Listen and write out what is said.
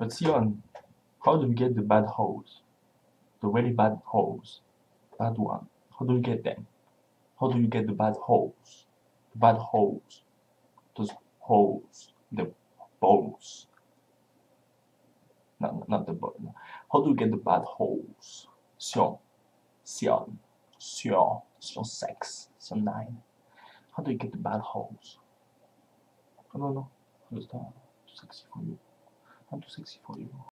But cyon, how do you get the bad h0es? The really bad h0es? Bad one. How do you get them? How do you get the bad h0es? The bad h0es. Those h0es. The balls. Not the ball. How do you get the bad h0es? Cyon. Cyon. Cyon. Cyon 6. Cyon 9. How do you get the bad h0es? I don't know. I'm too sexy for you. I'm too sexy for you.